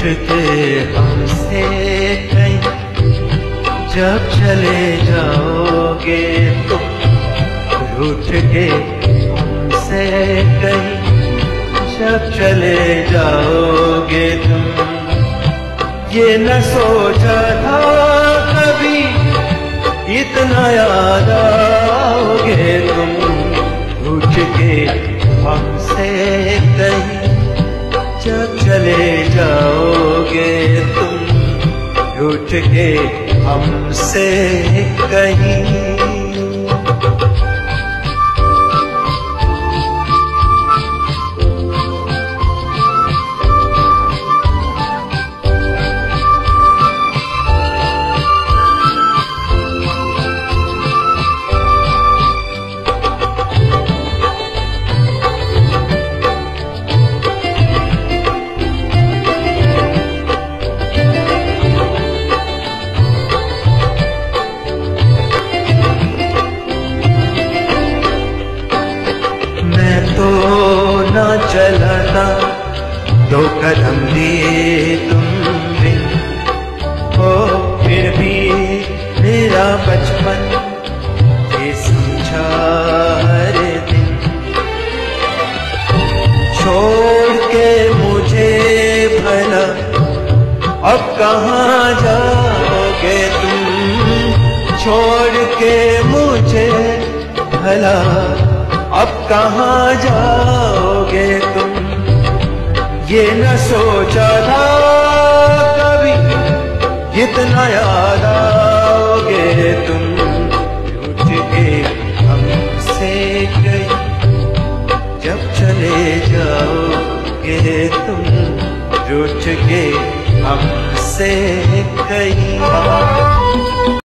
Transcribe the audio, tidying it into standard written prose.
के हमसे कहीं जब चले जाओगे तुम, रूठ के हमसे कहीं जब चले जाओगे तुम। ये न सोचा था कभी इतना याद आओगे तुम, रूठ के हमसे कहीं जब चले जाओगे तुम, रूठ के हमसे कहीं। ना चला था 2 कदम दिए तुमने, ओ फिर भी मेरा बचपन ये समझा हर दिन। छोड़ के मुझे भला अब कहाँ जाओगे तुम, छोड़ के मुझे भला अब कहाँ जाओगे तुम। ये न सोचा था कभी इतना याद आओगे तुम, रूठ के हमसे कहीं जब चले जाओगे तुम, रूठ के हमसे कहीं।